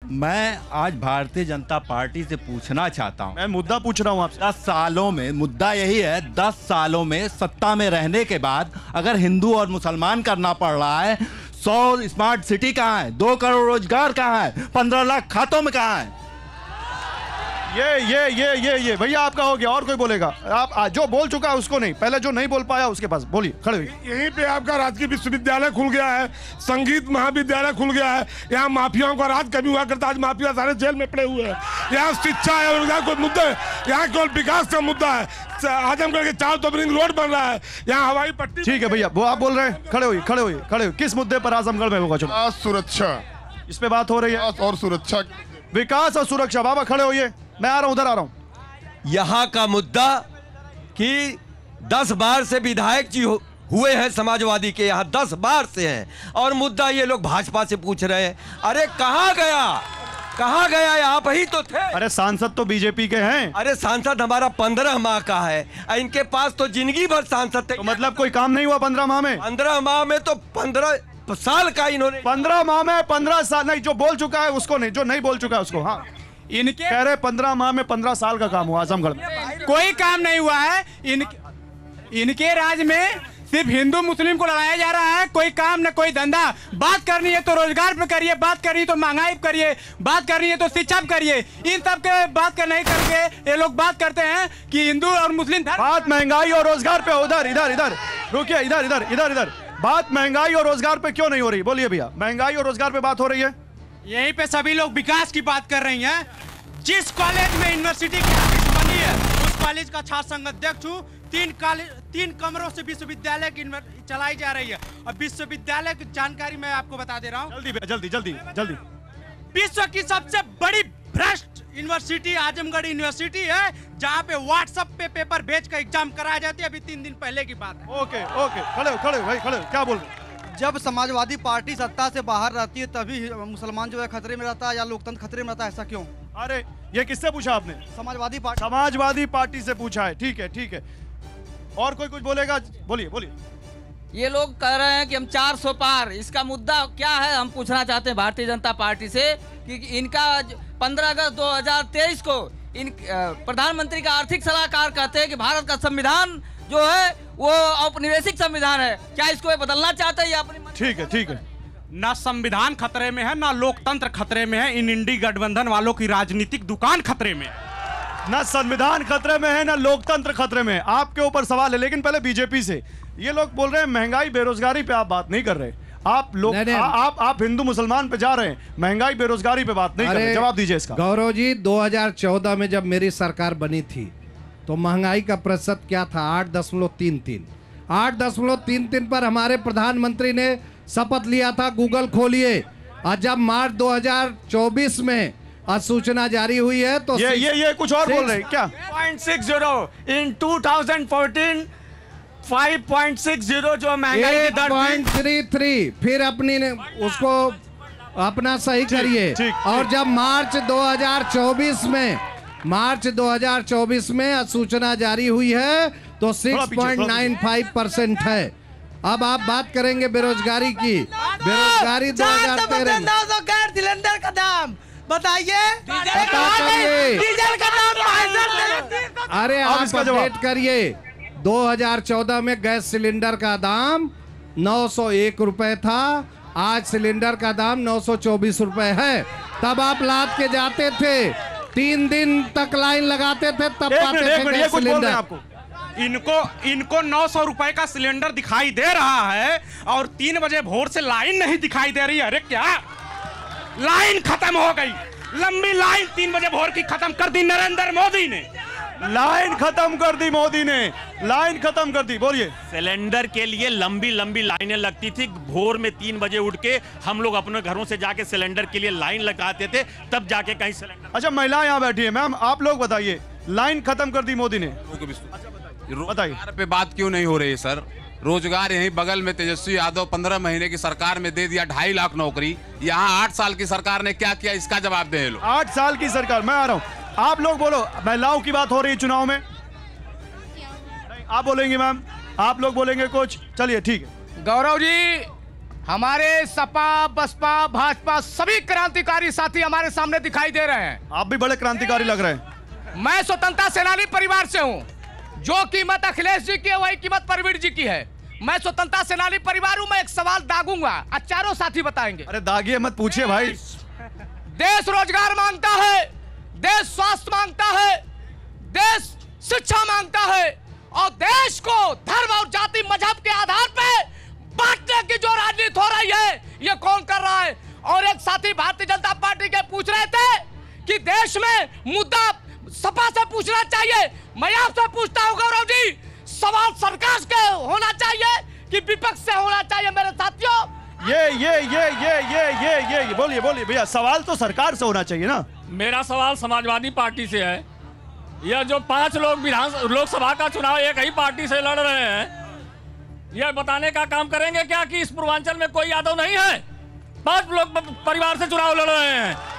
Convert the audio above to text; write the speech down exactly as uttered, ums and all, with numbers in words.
मैं आज भारतीय जनता पार्टी से पूछना चाहता हूँ। मैं मुद्दा पूछ रहा हूँ आपसे। दस सालों में, मुद्दा यही है, दस सालों में सत्ता में रहने के बाद अगर हिंदू और मुसलमान करना पड़ रहा है, सौ स्मार्ट सिटी कहाँ है, दो करोड़ रोजगार कहाँ है, पंद्रह लाख खातों में कहाँ है? ये ये ये ये ये भैया आपका हो गया, और कोई बोलेगा? आप आ, जो बोल चुका है उसको नहीं, पहले जो नहीं बोल पाया उसके पास बोलिए, खड़े हुए। यहीं पे आपका राजकीय विश्वविद्यालय खुल गया है, संगीत महाविद्यालय खुल गया है, यहाँ माफियाओं का राज कभी हुआ करता, आज माफिया सारे जेल में पड़े हुए हैं। यहाँ शिक्षा है, यहाँ कोई मुद्दा है, यहाँ केवल विकास का मुद्दा है। आजमगढ़ के चारों तरफ रिंग रोड बन रहा है, यहाँ हवाई पट्टी। ठीक है भैया, वो आप बोल रहे हैं, खड़े हुई खड़े हुई खड़े हुई किस मुद्दे पर आजमगढ़ में होगा चुनाव? सुरक्षा, इस पे बात हो रही है। और सुरक्षा, विकास और सुरक्षा। बाबा खड़े होइए, मैं आ रहा हूं, उधर आ रहा हूं। यहाँ का मुद्दा कि दस बार से विधायक जी हुए हैं समाजवादी के, यहाँ दस बार से हैं, और मुद्दा ये लोग भाजपा से पूछ रहे हैं। अरे कहाँ गया, कहाँ गया? आप ही तो थे। अरे सांसद तो बीजेपी के हैं। अरे सांसद हमारा पंद्रह माह का है, इनके पास तो जिंदगी भर सांसद थे। तो मतलब कोई काम नहीं हुआ पंद्रह माह में? पंद्रह माह में तो पंद्रह साल का इन्होंने। पंद्रह माह में पंद्रह साल नहीं, जो बोल चुका है उसको नहीं, जो नहीं बोल चुका है उसको। हाँ, इनके कह रहे पंद्रह माह में पंद्रह साल का काम हुआ आजमगढ़ में। कोई काम नहीं हुआ है। इन इनके राज में सिर्फ हिंदू मुस्लिम को लड़ाया जा रहा है, कोई काम न कोई धंधा। बात करनी है तो रोजगार पे करिए, बात करनी है तो महंगाई पे करिए, बात करनी है तो शिक्षा पे करिए। इन सब के बात कर नहीं करके ये लोग बात करते हैं कि हिंदू और मुस्लिम धर्म। बात महंगाई और रोजगार पे, उधर इधर इधर रुकिए, इधर इधर इधर इधर बात महंगाई और रोजगार पे क्यों नहीं हो रही? बोलिए भैया, महंगाई और रोजगार पे बात हो रही है। यहीं पे सभी लोग विकास की बात कर रही हैं। जिस कॉलेज में यूनिवर्सिटी की ऑफिस बनी है, उस कॉलेज का छात्र संघ अध्यक्ष हूँ। तीन कॉलेज, तीन कमरों से विश्वविद्यालय की चलाई जा रही है। और विश्वविद्यालय की जानकारी मैं आपको बता दे रहा हूँ। जल्दी जल्दी जल्दी जल्दी। विश्व की सबसे बड़ी भ्रष्ट यूनिवर्सिटी आजमगढ़ यूनिवर्सिटी है, जहाँ पे व्हाट्सएप पे पेपर भेज कर एग्जाम कराया जाती है। अभी तीन दिन पहले की बात है। ओके ओके, खड़े हो खड़े हो भाई, खड़े हो। क्या बोल रहे? जब समाजवादी पार्टी सत्ता से बाहर रहती है तभी मुसलमान जो है खतरे में रहता है या लोकतंत्र खतरे में रहता है, ऐसा क्यों? अरे ये किससे पूछा आपने? समाजवादी पार्टी। समाजवादी पार्टी से पूछा है, ठीक है ठीक है। और कोई कुछ बोलेगा? बोलिए बोलिए। ये लोग कह रहे हैं कि हम चार सौ पार, इसका मुद्दा क्या है? हम पूछना चाहते हैं भारतीय जनता पार्टी से कि इनका पंद्रह अगस्त दो हजार तेईस को इन प्रधानमंत्री का आर्थिक सलाहकार कहते हैं कि भारत का संविधान जो है वो औपनिवेशिक संविधान है, क्या इसको बदलना चाहते हैं या अपनी? ठीक है ठीक है। ना संविधान खतरे में है, ना लोकतंत्र खतरे में है। इन इंडी गठबंधन वालों की राजनीतिक दुकान खतरे में है। ना संविधान खतरे में है, ना लोकतंत्र खतरे में है। आपके ऊपर सवाल है, लेकिन पहले बीजेपी से। ये लोग बोल रहे हैं महंगाई बेरोजगारी पे आप बात नहीं कर रहे। आप लोग आ, आप आप हिंदू मुसलमान पे जा रहे हैं, महंगाई बेरोजगारी पे बात नहीं कर रहे। जवाब दीजिए इसका। गौरव जी, दो हजार चौदह में जब मेरी सरकार बनी थी तो महंगाई का प्रतिशत क्या था? आठ दशमलव तीन तीन आठ दशमलव तीन तीन पर हमारे प्रधानमंत्री ने शपथ लिया था। गूगल खोलिए। और जब मार्च दो हजार चौबीस में अधिसूचना जारी हुई है तो ये ये ये कुछ और बोल रहे हैं क्या? Point six zero in two thousand fourteen five point six zero जो महंगाई की दर पॉइंट थ्री थ्री। फिर अपनी ने उसको अपना सही करिए। और जब मार्च दो हजार चौबीस में मार्च दो हजार चौबीस में अधिसूचना जारी हुई है तो छह पॉइंट नौ पाँच परसेंट है। अब आप बात करेंगे बेरोजगारी की। बेरोजगारी दो हजार तेरह नौ सौ गैस सिलेंडर का दाम बताइए। डीजल का दाम। अरे आप अपडेट करिए। दो हजार चौदह में गैस सिलेंडर का दाम नौ सौ एक रुपए था, आज सिलेंडर का दाम नौ सौ चौबीस रुपए है। तब आप लाद के जाते थे, तीन दिन तक लाइन लगाते थे, तब पाते थे गैस सिलेंडर। इनको इनको नौ सौ रुपए का सिलेंडर दिखाई दे रहा है और तीन बजे भोर से लाइन नहीं दिखाई दे रही है। अरे क्या लाइन खत्म हो गई? लंबी लाइन तीन बजे भोर की खत्म कर दी नरेंद्र मोदी ने। लाइन खत्म कर दी मोदी ने, लाइन खत्म कर दी। बोलिए। सिलेंडर के लिए लंबी लंबी लाइनें लगती थी। भोर में तीन बजे उठ के हम लोग अपने घरों से जाके सिलेंडर के लिए लाइन लगाते थे, तब जाके कहीं सिलेंडर। अच्छा, महिला यहाँ बैठी है। मैम आप लोग बताइए, लाइन खत्म कर दी मोदी ने, रोजगार पे बात क्यों नहीं हो रही है सर? रोजगार यहीं बगल में तेजस्वी यादव पंद्रह महीने की सरकार में दे दिया ढाई लाख नौकरी। यहाँ आठ साल की सरकार ने क्या किया, इसका जवाब दे लो। आठ साल की सरकार, मैं आ रहा हूँ। आप लोग बोलो। महिलाओं की बात हो रही है चुनाव में, नहीं आप बोलेंगे मैम, आप लोग बोलेंगे कुछ? चलिए ठीक है। गौरव जी, हमारे सपा बसपा भाजपा सभी क्रांतिकारी साथी हमारे सामने दिखाई दे रहे हैं। आप भी बड़े क्रांतिकारी लग रहे हैं। मैं स्वतंत्रता सेनानी परिवार से हूं। जो कीमत अखिलेश जी की है वही कीमत परवीर जी की है। मैं स्वतंत्रता सेनानी परिवार हूं। मैं एक सवाल दागूंगा, चारों साथी बताएंगे। अरे दागिए मत, पूछिए भाई। देश रोजगार मांगता है, देश स्वास्थ्य मांगता है, देश शिक्षा मांगता है और देश को धर्म और जाति मजहब के आधार पे बांटने की जो राजनीति हो रही है ये कौन कर रहा है? और एक साथी भारतीय जनता पार्टी के पूछ रहे थे कि देश में मुद्दा सपा से पूछना चाहिए। मैं आपसे पूछता हूं गौरव जी, सवाल सरकार के होना चाहिए कि विपक्ष से होना चाहिए? मेरे साथियों, ये ये ये ये ये ये ये ये बोलिए बोलिए भैया, सवाल तो सरकार से होना चाहिए ना। मेरा सवाल समाजवादी पार्टी से है। यह जो पांच लोग विधान लोकसभा का चुनाव एक ही पार्टी से लड़ रहे हैं, यह बताने का काम करेंगे क्या कि इस पूर्वांचल में कोई यादव नहीं है? पांच लोग परिवार से चुनाव लड़ रहे हैं।